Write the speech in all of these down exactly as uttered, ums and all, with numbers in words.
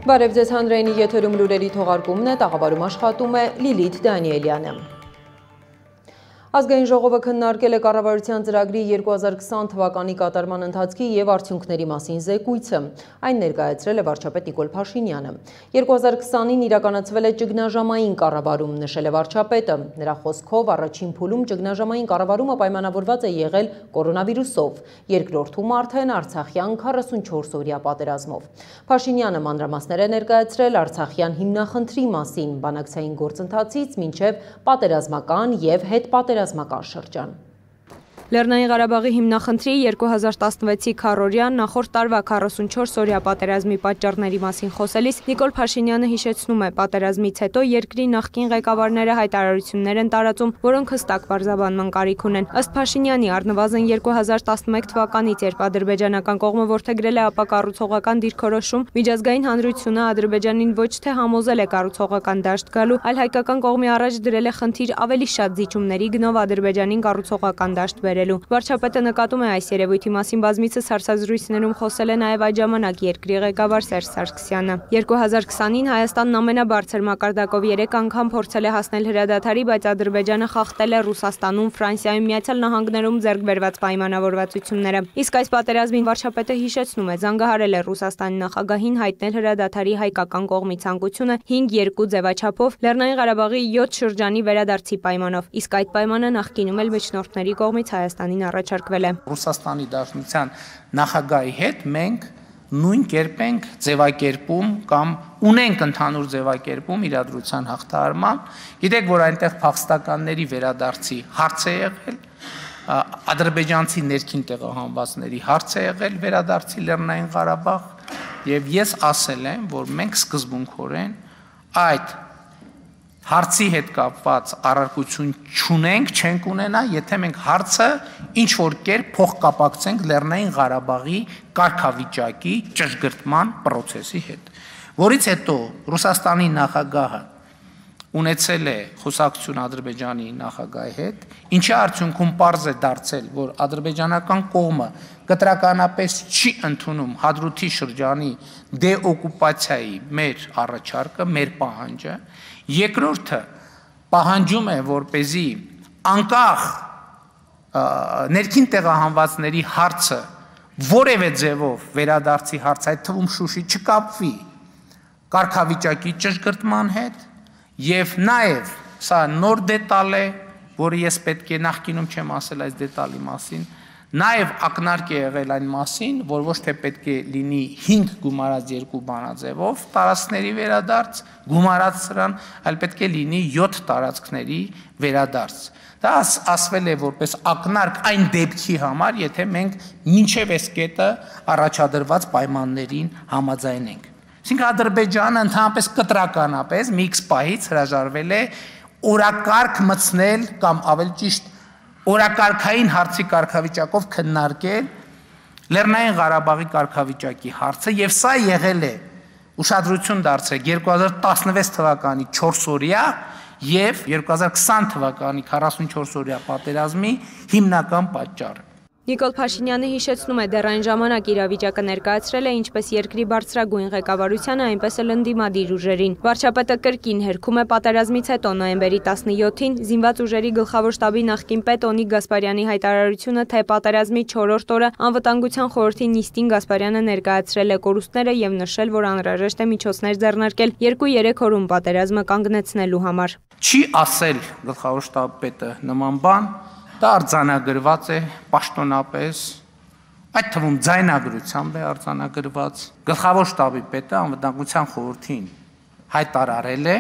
Բարև ձեզ հանրայինի եթերում լուրերի թողարկումն է, տաղավարում աշխատում է Լիլիթ Դանիելյանը։ Ազգային ժողովը քննարկել է կառավարության ծրագրի երկու հազար քսան թվականի կատարման ընթացքի և արդյունքների մասին զեկույցը։ Այն ներկայացրել է վարչապետ Նիկոլ Փաշինյանը։ երկու հազար քսանին իրականացվել է ճգնաժամային կառավարում, նշել է վարչապետը։ Նրա խոսքով առաջին փուլում ճգնաժամային կառավարումը պայմանավորված է եղել կորոնավիրուսով, երկրորդում արդեն արցախյան քառասունչորս օրյա պատերազմով։ Փաշինյանը մանրամասներ է ներկայացրել արցախյան հիմնախնդրի մասին, բանակցային գործընթացից մինչև պատերազմական և հետպատերազմական շրջան։ Լեռնային Ղարաբաղի հիմնախնդրի երկու հազար տասնվեցի քառօրյան նախորդ տարվա քառասունչորս օրյա պատերազմի պատճառների մասին խոսելիս Նիկոլ Փաշինյանը հիշեցնում է, պատերազմից հետո երկրի նախկին ղեկավարները հայտարարություններ են տարածում, որոնք հստակ պարզաբանման կարիք ունեն։ Ըստ Փաշինյանի, առնվազն երկու հազար տասնմեկ թվականից, երբ ադրբեջանական կողմը որդեգրել է ապակառուցողական դիրքորոշում, միջազգային հանրությունը Ադրբեջանին ոչ թե համոզել է կառուցողական դաշտ գալու, այլ հայկական կողմի առաջ դրել է խնդիր ավելի շատ զիջումների գնով Ադրբեջանին կառուցողական դաշտ բերել։ Վարչապետը նկատում է այս երևույթի մասին բազմիցս հարցազրույցներում խոսել է նաև այդ ժամանակ երկրի ղեկավար Սերժ Սարգսյանը։ երկու հազար քսանին Հայաստանն ամենաբարձր մակարդակով երեք անգամ փորձել է հասնել հրադադարի, բայց Ադրբեջանը խախտել է Ռուսաստանում, Ֆրանսիայում, Միացյալ Նահանգներում ձեռք բերված պայմանավորվածությունները։ Իսկ այս պատերազմին վարչապետը հիշեցնում է, զանգահարել է Ռուսաստանի նախագահին հայտնել հրադադարի հայկական կողմի ցանկությունը հինգ երկու ձևաչափով Լեռնային Ղարաբաղի յոթ շրջանի վերադարձի պայմանով։ Իսկ այդ պայմանը նախկինում էլ միջնորդների կողմից Հայաստանին առաջարկվել է։ Ռուսաստանի Դաշնության նախագահի հետ մենք նույն կերպ ենք ձևակերպում կամ ունենք ընդհանուր ձևակերպում իրադրության հաղթահարման։ Գիտեք, որ այնտեղ փախստականների վերադարձի հարց է եղել, ադրբեջանցի ներքին տեղահանվածների հարց է եղել վերադարձի Լեռնային Ղարաբաղ, եւ ես ասել եմ, որ մենք սկզբունքորեն այդ հարցի հետ կապված առարկություն չունենք, չենք ունենա, եթե մենք հարցը ինչ որ կերպ փոխկապակցենք Լեռնային Ղարաբաղի կարգավիճակի ճշգրտման process-ի հետ, որից հետո Ռուսաստանի նախագահը ունեցել է խոսակցություն Ադրբեջանի նախագահի հետ, ինչի արդյունքում պարզ է դարձել, որ ադրբեջանական կողմը կտրականապես չի ընդունում Հադրութի շրջանի դեօկուպացիայի մեր առաջարկը, մեր պահանջը, երկրորդը պահանջում է, որպեսզի անկախ ներքին տեղահանվածների հարցը որևէ ձևով վերադարձի հարց, այդ թվում Շուշի, չկապվի կարգավիճակի ճշգրտման հետ, եւ նաեւ սա նոր դետալ է, որը ես պետք է նախկինում չեմ ասել այս դետալի մասին, նաեւ ակնարկ է եղել այն մասին, որ ոչ թե պետք է լինի հինգ գումարած երկու բանաձևով տարածքների վերադարձ, գումարած սրան, այլ պետք է լինի յոթ տարածքների վերադարձ։ Դա ասվել է որպես ակնարկ այն դեպքի համար, եթե մենք մինչև այս կետը առաջադրված պայմաններին համաձայնենք։ Այսինքն Ադրբեջանը ընդհանրապես կտրականապես մի քիչ պահից հրաժարվել է օրակարգ մտցնել կամ ավելի ճիշտ օրակարգային հարցի կարգավիճակով քննարկել Լեռնային Ղարաբաղի կարգավիճակի հարցը, եւ սա եղել է ուշադրություն դարձրեք երկու հազար տասնվեց թվականի չորս օրյա եւ երկու հազար քսան թվականի քառասունչորս օրյա պատերազմի հիմնական պատճառը։ Նիկոլ Փաշինյանը հիշեցնում է, դեռ այն ժամանակ իրավիճակը ներկայացրել է ինչպես երկրի բարձրագույն ղեկավարությանը, այնպես էլ ընդդիմադիր ուժերին։ Վարչապետը կրկին հերքում է պատերազմից հետո նոյեմբերի տասնյոթին զինված ուժերի գլխավոր շտաբի նախկին պետ Օնիկ Գասպարյանի հայտարարությունը, թե պատերազմի չորրորդ օրը անվտանգության խորհրդի նիստին Գասպարյանը ներկայացրել է կորուստները եւ նշել, որ անհրաժեշտ է միջոցներ ձեռնարկել երկու-երեք օրում պատերազմը կանգնեցնելու համար։ Չի ասել գլխավոր շտաբի պետը նման բան, դա արձանագրված է պաշտոնապես, այդ թվում ձայնագրությամբ է արձանագրված, գլխավոր շտաբի պետը անվտանգության խորհրդին հայտարարել է,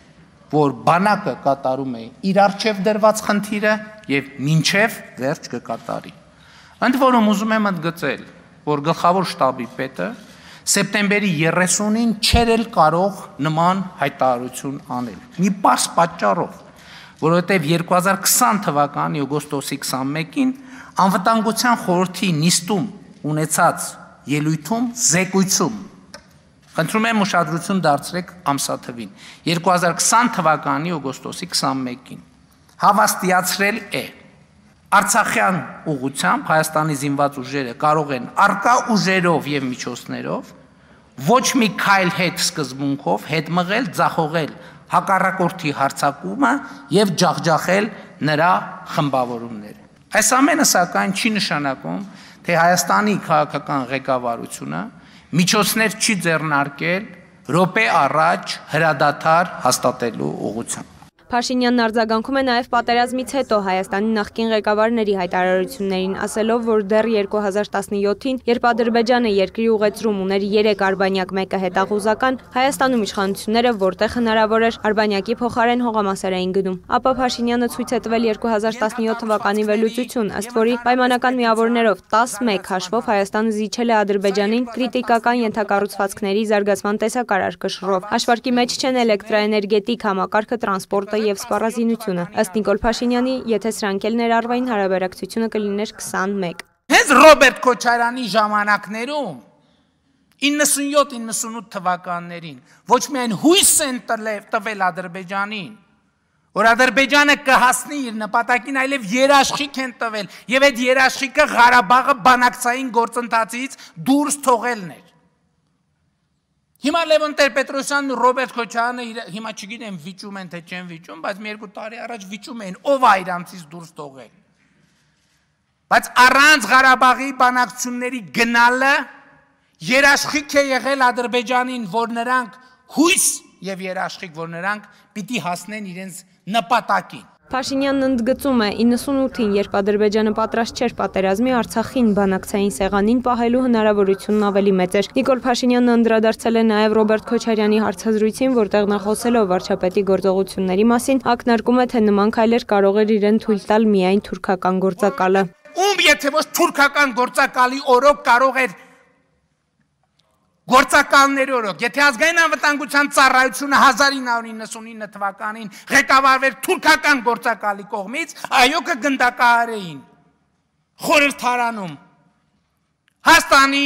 որ բանակը կատարում է իր առջև դրված խնդիրը եւ մինչեւ վերջ կկատարի։ Ընդ որում ուզում եմ ընդգծել, որ գլխավոր շտաբի պետը սեպտեմբերի երեսունին չէր էլ կարող նման հայտարարություն անել։ Մի պարզ պատճառով, որովհետև երկու հազար քսան թվականի օգոստոսի քսանմեկին անվտանգության խորհրդի նիստում ունեցած ելույթում, զեկույցում, խնդրում եմ ուշադրություն դարձրեք ամսաթվին, երկու հազար քսան թվականի օգոստոսի քսանմեկին հավաստիացրել է Արցախյան ուղղությամբ Հայաստանի զինված ուժերը կարող են արկա ուժերով եւ միջոցներով ոչ մի քայլ հետ սկզբունքով հետ մղել, ձախողել հակառակորդի հարձակումը եւ ջախջախել նրա խմբավորումները։ Այս ամենը սակայն չի նշանակում, թե Հայաստանի քաղաքական ղեկավարությունը միջոցներ չի ձեռնարկել րոպե առաջ հրադադար հաստատելու ուղղությամբ։ Փաշինյանն արձագանքում է նաև պատերազմից հետո Հայաստանի նախկին ղեկավարների հայտարարություններին, ասելով, որ դեռ երկու հազար տասնյոթին, երբ Ադրբեջանը երկրի ուղեցրում ուներ երեք արբանյակ, մեկը հետախուզական, Հայաստանում իշխանությունները որտեղ հնարավոր էր արբանյակի փոխարեն հողամասեր էին գնում։ Ապա Փաշինյանը ցույց է տվել երկու հազար տասնյոթ թվականի վերլուծություն, ըստ որի պայմանական միավորներով տասնմեկ հաշվով Հայաստանը զիջել է Ադրբեջանին կրիտիկական ենթակառուցվածքների զարգացման տեսակարար կշռով։ Հաշվարկի մեջ չեն էլեկտրաէներգետիկ համակարգը, տրանսպորտը եւ սպառազինությունը։ Ըստ Նիկոլ Փաշինյանի, եթե սրանք էլ ներառվային, հարաբերակցությունը կլիներ քսանմեկ։ Հենց Ռոբերտ Քոչարյանի ժամանակներում իննսունյոթ իննսունութ թվականներին ոչ միայն հույս են տվել Ադրբեջանին, որ Ադրբեջանը կհասնի իր նպատակին, այլև երաշխիք են տվել եւ այդ երաշխիքը Ղարաբաղը բանակցային գործընթացից դուրս թողելն էր։ Հիմա Լևոն Տեր-Պետրոսյանն ու Ռոբերտ Քոչարյանը հիմա չգիտեմ վիճում են թե չեն վիճում, բայց մի երկու տարի առաջ վիճում էին, ով է իրանցից դուրս թողել։ Բայց առանց Ղարաբաղի բանակցությունների գնալը երաշխիք է եղել Ադրբեջանին, որ նրանք հույս եւ երաշխիք, որ նրանք պիտի հասնեն իրենց նպատակին։ Փաշինյանն ընդգծում է իննսունութին, երբ Ադրբեջանը պատրաստ չէր պատերազմի, Արցախին բանակցային սեղանին պահելու հնարավորությունն ավելի մեծ էր։ Նիկոլ Փաշինյանն անդրադարձել է նաև Ռոբերտ Քոչարյանի հարցազրույցին, որտեղ նա խոսելով վարչապետի գործողությունների մասին, ակնարկում է, թե նման քայլեր կարող էր իրեն թույլ տալ միայն թուրքական գործակալը։ Ում եթե ոչ թուրքական գործակալի օրոք կարող էր գործակալների օրոք, եթե ազգային անվտանգության ծառայությունը հազար ինը հարյուր իննսունինը թվականին ղեկավարվեր թուրքական գործակալի կողմից, այո կգնդակահարեին խորհրդարանում Հայաստանի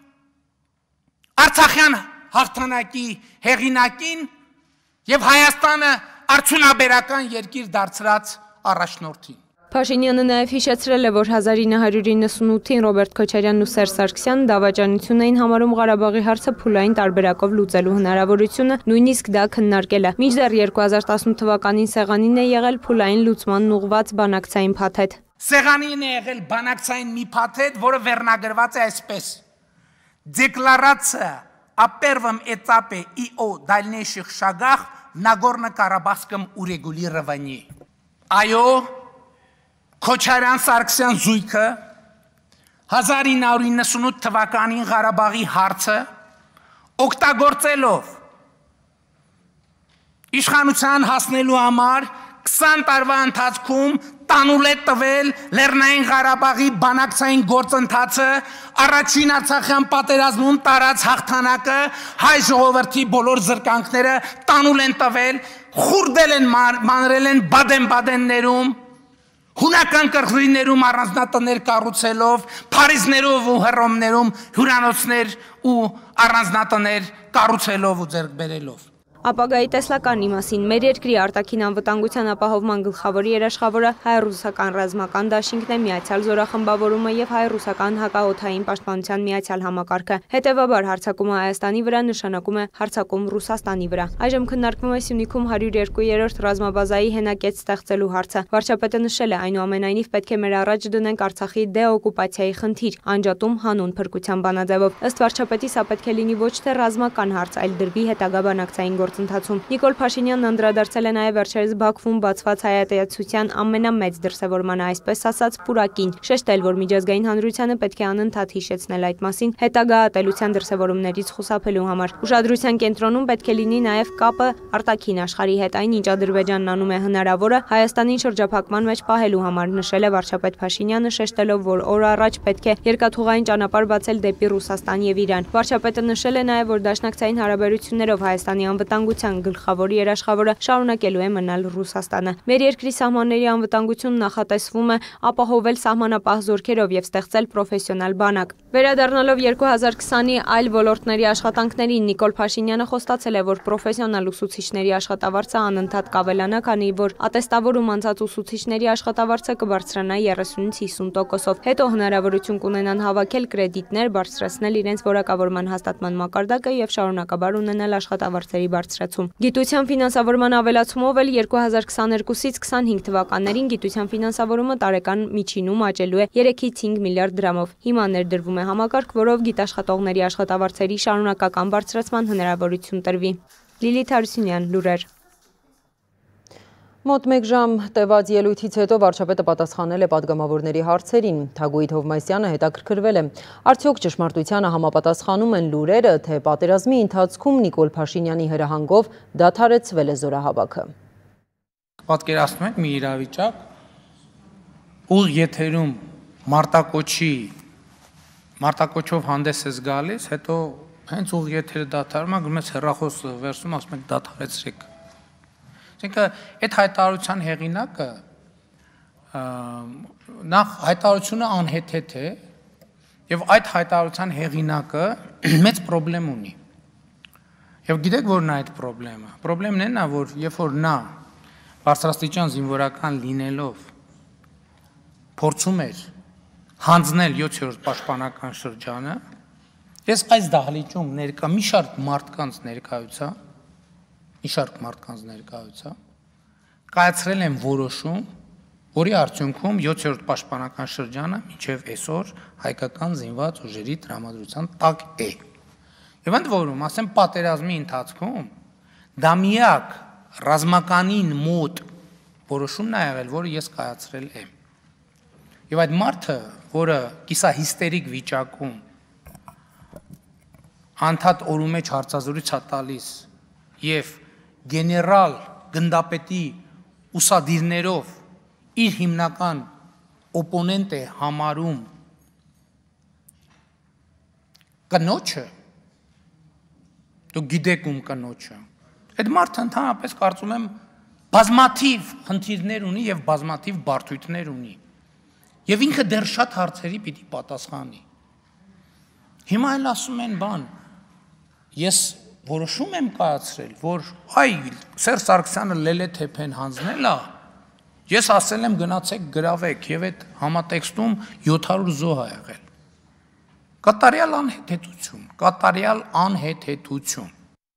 Արցախյան հաղթանակի հեղինակին եւ Հայաստանը արդյունաբերական երկիր դարձրած առաջնորդին։ Փաշինյանը նաև հիշեցրել է, որ հազար ինը հարյուր իննսունութին Ռոբերտ Քոչարյանն ու Սերժ Սարգսյանը դավաճանություն էին համարում Ղարաբաղի հարցը փուլային տարբերակով լուծելու հնարավորությունը, նույնիսկ դա քննարկել է։ Մինչդեռ երկու հազար տասնութ թվականին սեղանին է եղել փուլային լուծմանն ուղղված բանակցային փաթեթ։ Սեղանին է եղել բանակցային մի փաթեթ, որը վերնագրված է այսպես. Դեկլարացիա о первом этапе и о дальнейших шагах в Нагорно-Карабахском урегулировании։ Այո, Քոչարյան-Սարգսյան զույգը հազար ինը հարյուր իննսունութ թվականին Ղարաբաղի հարցը օգտագործելով իշխանության հասնելու համար քսան տարվա ընթացքում տանուլ է տվել Լեռնային Ղարաբաղի բանակցային գործընթացը, առաջին Արցախյան պատերազմում տարած հաղթանակը, հայ ժողովրդի բոլոր զրկանքները տանուլ են տվել, խուրդել են, մանրել են Բադեն-Բադեններում, հունական կղզիներում առանձնատներ կառուցելով, Փարիզներով ու Հռոմներում հյուրանոցներ ու առանձնատներ կառուցելով ու ձեռք բերելով։ Ապագայի տեսլականի մասին մեր երկրի արտաքին անվտանգության ապահովման գլխավոր երաշխավորը հայ-ռուսական ռազմական դաշինքն է, միացյալ զորախմբավորումը եւ հայ-ռուսական հակաօդային պաշտպանության միացյալ համակարգը։ Հետևաբար հարձակումը Հայաստանի վրա նշանակում է հարձակում Ռուսաստանի վրա։ Այժմ քննարկվում է Սյունիքում հարյուր երկու-րդ ռազմաբազայի հենակետ ստեղծելու հարցը։ Վարչապետը նշել է, այնուամենայնիվ պետք է մեր առաջ դնենք Արցախի դեօկուպացիայի խնդիր, անջատում հանուն փրկության բանաձևով։ Ըստ վարչապետի սա պետք է լինի ոչ թե ռազմական հարց, այլ դրվի հետագա բանակցային գործընթացում։ Նիկոլ Փաշինյանն անդրադարձել է նաև վերջերս Բաքվում բացված հայատյացության ամենամեծ դրսևորմանը, այսպես ասած, պուրակին, շեշտել, որ միջազգային հանրությանը պետք է անընդհատ հիշեցնել այդ մասին հետագա ատելության դրսևորումներից խուսափելու համար։ Ուշադրության կենտրոնում պետք է լինի նաև կապը արտաքին աշխարհի հետ, այնինչ Ադրբեջանն անում է հնարավորը Հայաստանին շրջափակման մեջ պահելու համար, նշել է վարչապետ Փաշինյանը, շեշտելով, որ օր առաջ պետք է երկաթուղային ճանապարհ բացել դեպի Ռուսաստան եւ Իրան։ Վարչապետը նշել է նաև, որ դաշնակցային հարաբերություններով Հայաստանի անվտանգ անվտանգության գլխավոր երաշխավորը շարունակելու է մնալ Ռուսաստանը։ Մեր երկրի սահմանների անվտանգությունն նախատեսվում է ապահովել սահմանապահ զորքերով եւ ստեղծել պրոֆեսիոնալ բանակ։ Վերադառնալով երկու հազար քսանի այլ ոլորտների աշխատանքներին, Նիկոլ Փաշինյանը խոստացել է, որ պրոֆեսիոնալ ուսուցիչների աշխատավարձը անընդհատ կավելանա, քանի որ ատեստավորում անցած ուսուցիչների աշխատավարձը կբարձրանա երեսունից հիսուն տոկոսով։ Հետո հնարավորություն կունենան հավաքել կրեդիտներ, բարձրացնել իրենց որակավորման հաստատման մակարդակը եւ շարունակաբար ունենալ աշխատավարձերի բարձրացում։ Գիտության ֆինանսավորման ավելացումով էլ երկու հազար քսաներկուսից քսանհինգ թվականներին գիտության ֆինանսավորումը տարեկան միջինում աճելու է երեքից հինգ միլիարդ դրամով։ Հիմա ներդրվում է համակարգ, որով գիտաշխատողների աշխատավարձերի շարունակական բարձրացման հնարավորություն տրվի։ Լիլիթ Հարությունյան, լուրեր։ Մոտ մեկ ժամ տևած ելույթից հետո վարչապետը պատասխանել է պատգամավորների հարցերին։ Թագուհի Թովմասյանը հետաքրքրվել է. արդյոք ճշմարտությանը համապատասխանում են լուրերը, թե պատերազմի ընթացքում Նիկոլ Փաշինյանի հրահանգով դադարեցվել է զորահավաքը։ Պատկերացնում եք մի իրավիճակ, ուղ եթերում մարտակոչի մարտակոչով հանդես ես գալիս, հետո հենց ուղ եթերը դադարում է, գնում ես հեռախոսը վերցնում, ասում եք դադարեցրեք։ Այսինքն այդ հայտարարության հեղինակը նախ հայտարարությունը անհեթեթ է եւ այդ հայտարարության հեղինակը մեծ խնդրեմ ունի։ Եվ գիտեք որն է այդ խնդրեմը։ Խնդրեմն է նա, որ երբ որ նա բարձրաստիճան զինվորական լինելով փորձում էր հանձնել յոթերորդ պաշտպանական շրջանը, ես այս դահլիճում ներկա մի շարք մարդկանց ներկայացա, մի շարք մարդկանց ներկայացա, կայացրել եմ որոշում, որի արդյունքում յոթերորդ պաշտպանական շրջանը մինչև այսօր հայկական զինված ուժերի տրամադրության տակ է։ Եվ ընդ որում, ասեմ, պատերազմի ընթացքում դա միակ ռազմականին մոտ որոշումն է եղել, որը ես կայացրել եմ։ Եվ այդ մարդը, որը կիսահիստերիկ վիճակում անդադ օրու մեջ հարցազրույց է տալիս եւ գեներալ գնդապետի ուսադիրներով իր հիմնական օպոնենտ է համարում կնոջը, դուք գիտեք ում կնոջը, այդ մարդը ընդհանրապես կարծում եմ բազմաթիվ խնդիրներ ունի եւ բազմաթիվ բարդույթներ ունի եւ ինքը դեռ շատ հարցերի պիտի պատասխանի։ Հիմա էլ ասում են բան, ես որոշում եմ կայացրել, որ այ Սերժ Սարգսյանը լելեթեփեն հանձնել է, ես ասել եմ գնացեք գրավեք եւ այդ համատեքստում յոթ հարյուր զոհ է եղել։ Կատարյալ անհեթեթություն, կատարյալ անհեթեթություն։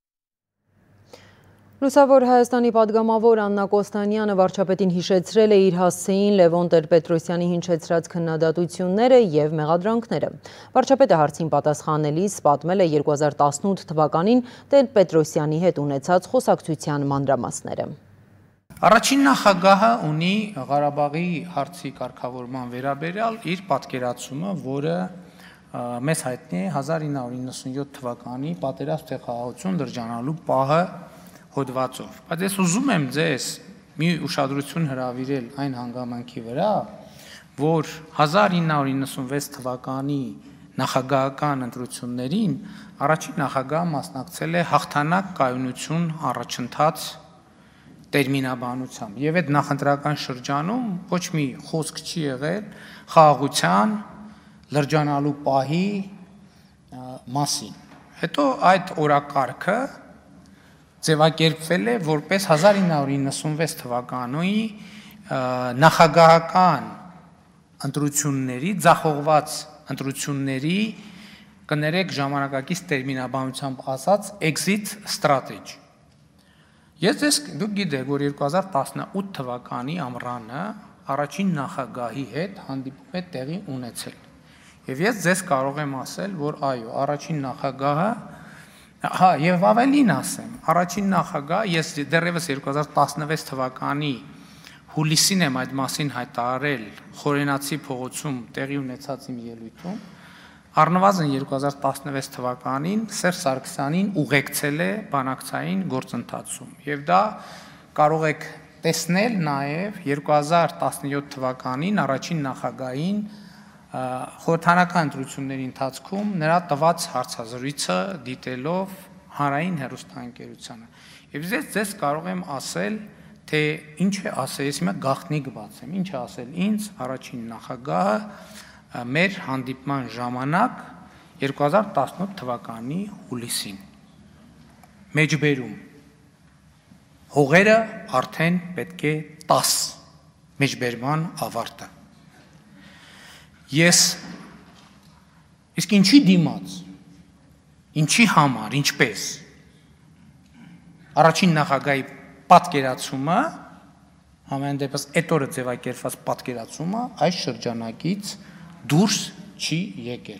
Լուսավոր Հայաստանի պատգամավոր Աննա Կոստանյանը վարչապետին հիշեցրել է իր հասցեին Լևոն Տեր-Պետրոսյանի հնչեցրած քննադատությունները եւ մեղադրանքները։ Վարչապետը հարցին պատասխանելիս պատմել է երկու հազար տասնութ թվականին Տեր-Պետրոսյանի հետ ունեցած խոսակցության մանրամասները։ Առաջին նախագահը ունի Ղարաբաղի հարցի կարգավորման վերաբերյալ իր պատկերացումը, որը մեզ հայտնի է հազար ինը հարյուր իննսունյոթ թվականի պատերազմ խաղաղություն լրջանալու պահը հոդվածով։ Բայց ես ուզում եմ ձեզ մի ուշադրություն հրավիրել այն հանգամանքի վրա, որ հազար ինը հարյուր իննսունվեց թվականի նախագահական ընտրություններին առաջին նախագահը մասնակցել է հաղթանակ կայունություն առաջընթաց տերմինաբանությամբ եւ այդ նախընտրական շրջանում ոչ մի խոսք չի եղել խաղաղության լրջանալու պահի մասին։ Հետո այդ օրակարգը ձևակերպվել է որպես հազար ինը հարյուր իննսունվեց թվականի նախագահական ընտրությունների, ձախողված ընտրությունների, կներեք ժամանակակից տերմինաբանությամբ ասած, exit strategy։ Ես ձեզ դուք գիտեք, որ երկու հազար տասնութ թվականի ամռանը առաջին նախագահի հետ հանդիպում է տեղի ունեցել։ Եվ ես ձեզ կարող եմ ասել, որ այո, առաջին նախագահը Հա, եւ ավելին ասեմ, առաջին նախագահ, ես դեռևս երկու հազար տասնվեց թվականի հուլիսին եմ այդ մասին հայտարարել Խորենացի փողոցում տեղի ունեցած իմ ելույթում, առնվազն երկու հազար տասնվեց թվականին Սերժ Սարգսյանին ուղեկցել է բանակցային գործընթացում։ Եվ դա կարող եք տեսնել նաեւ երկու հազար տասնյոթ թվականին առաջին նախագահին խորհրդարանական ընտրությունների ընթացքում նրա տված հարցազրույցը դիտելով հանրային հեռուստաընկերությանը։ Եվ ես ձեզ կարող եմ ասել, թե ինչ է ասել, ես հիմա գաղտնիք բացեմ, ինչ է ասել ինձ առաջին նախագահը մեր հանդիպման ժամանակ երկու հազար տասնութ թվականի հուլիսին։ Մեջբերում հողերը արդեն պետք է տաս մեջբերման ավարտը։ Ես իսկ ինչի դիմաց, ինչի համար, ինչպես առաջին նախագահի պատկերացումը, ամեն դեպս այդ օրը ձևակերպված պատկերացումը այս շրջանակից դուրս չի եկել։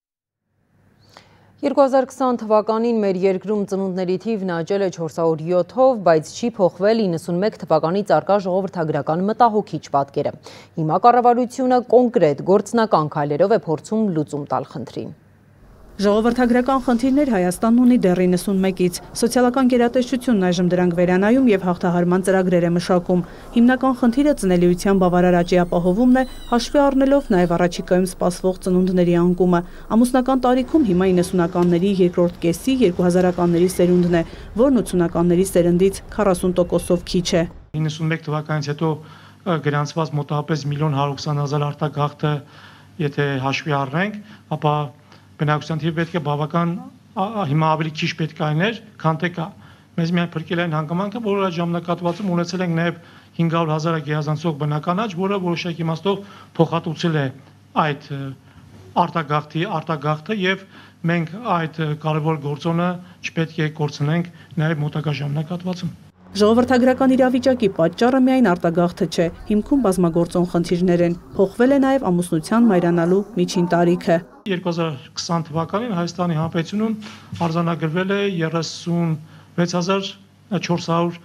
երկու հազար քսան թվականին մեր երկրում ծնունդների թիվն աճել է չորս հարյուր յոթով, բայց չի փոխվել իննսունմեկ թվականից առկա ժողովրդագրական մտահոգիչ պատկերը։ Հիմա կառավարությունը կոնկրետ գործնական քայլերով է փորձում լուծում տալ խնդրին։ Ժողովրդագրական խնդիրներ Հայաստանն ունի դեռ իննսունմեկից։ Սոցիալական գերատեսչությունն այժմ դրանք վերանայում եւ հաղթահարման ծրագրեր է մշակում։ Հիմնական խնդիրը ծնելիության բավարար աճի ապահովումն է, հաշվի առնելով նաեւ առաջիկայում սպասվող ծնունդների անկումը։ Ամուսնական տարիքում հիմա իննսունականների երկրորդ կեսի երկու հազարականների սերունդն է, որն ութսունականների սերնդից քառասուն տոկոսով քիչ է։ իննսունմեկ թվականից հետո գրանցված մոտավորապես միլիոն հարյուր ութսուն հազար արտագաղթը, եթե հաշվի առնենք, ապա բնակության թիվը պետք է բավական հիմա ավելի քիչ պետք է այներ, քան թե կա։ Մեզ միայն փրկել այն հանգամանքը, որ այդ ժամանակահատվածում ունեցել ենք նաև հինգ հարյուր հազարը գերազանցող բնական աճ, որը որոշակի իմաստով փոխհատուցել է այդ արտագաղթի արտագաղթը եւ մենք այդ կարևոր գործոնը չպետք է կորցնենք նաև մոտակա ժամանակահատվածում։ Ժողովրդագրական իրավիճակի պատճառը միայն արտագաղթը չէ, հիմքում բազմագործոն խնդիրներ են, փոխվել է նաև ամուսնության մայրանալու միջին տարիքը։ երկու հազար քսան թվականին Հայաստանի Հանրապետությունում արձանագրվել է երեսունվեց հազար չորս հարյուր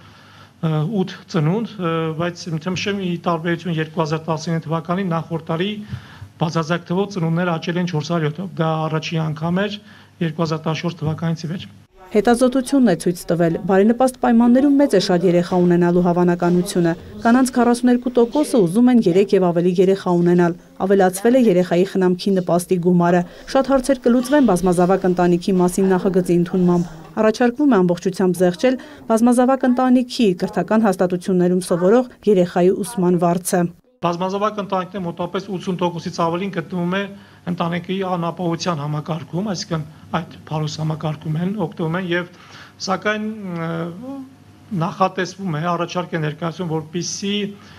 ութ ծնունդ, բայց թեմշեմ ի տարբերություն երկու հազար տասնինը թվականին նախորդ տարի բացարձակ թվով ծնունդները աճել են չորս հարյուր յոթով, դա առաջին անգամ էր երկու հազար տասնչորս թվականից ի վեր։ Հետազոտությունն է ցույց տվել, բարենպաստ պայմաններում մեծ է շատ երեխա ունենալու հավանականությունը։ Կանանց քառասուն երկու տոկոսը ուզում են երեք եւ ավելի երեխա ունենալ։ Ավելացվել է երեխայի խնամքի նպաստի գումարը։ Շատ հարցեր կլուծվեն բազմազավակ ընտանիքի մասին նախագծի ընդունմամբ։ Առաջարկվում է ամբողջությամբ զեղչել բազմազավակ ընտանիքի կրթական հաստատություններում սովորող երեխայի ուսման վարձը։ Բազմազավակ ընտանիքները մոտավորապես ութսուն տոկոսից ավելին գտնվում է ընտանիքի անապահովության համակարգում, այսինքն այդ փարոս համակարգում են օգտվում են եւ սակայն նախատեսվում է առաջարկ է ներկայացում, որպեսզի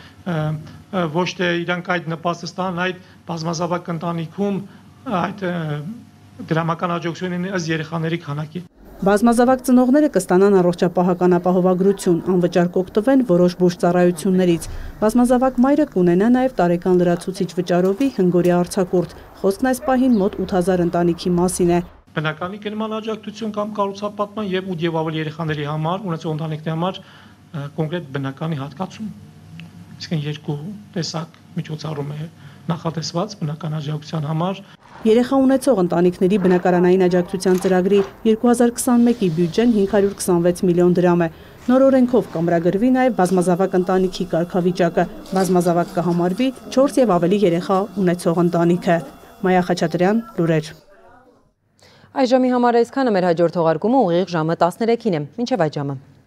ոչ թե իրանք այդ նպաստը ստանան այդ բազմազավակ ընտանիքում այդ դրամական աջակցությունն ըստ երեխաների քանակի։ Բազմազավակ ծնողները կստանան առողջապահական ապահովագրություն, անվճար կօգտվեն որոշ բուժծառայություններից։ Բազմազավակ մայրը կունենա նաև տարեկան լրացուցիչ վճարովի հնգօրյա արձակուրդ։ Խոսքն այս պահին մոտ ութ հազար ընտանիքի մասին է։ Բնականի կենման աջակցություն կամ կառուցապատման եւ ութ եւ ավելի երեխաների համար, ունեցող ընտանիքների համար կոնկրետ բնականի հատկացում։ Իսկն երկու տեսակ միջոցառում է նախատեսված բնական աջակցության համար։ Երեխա ունեցող ընտանիքների բնակարանային աջակցության ծրագրի երկու հազար քսանմեկի բյուջեն հինգ հարյուր քսանվեց միլիոն դրամ է։ Նոր օրենքով կամրագրվի նաև բազմազավակ ընտանիքի կարգավիճակը։ Բազմազավակ կհամարվի չորս եւ ավելի երեխա ունեցող ընտանիքը։ Մայա Խաչատրյան, լուրեր։ Այս ժամի համար այսքանը, մեր հաջորդ թողարկումը ուղիղ ժամը տասներեքին է։ Մինչև այդ ժամը։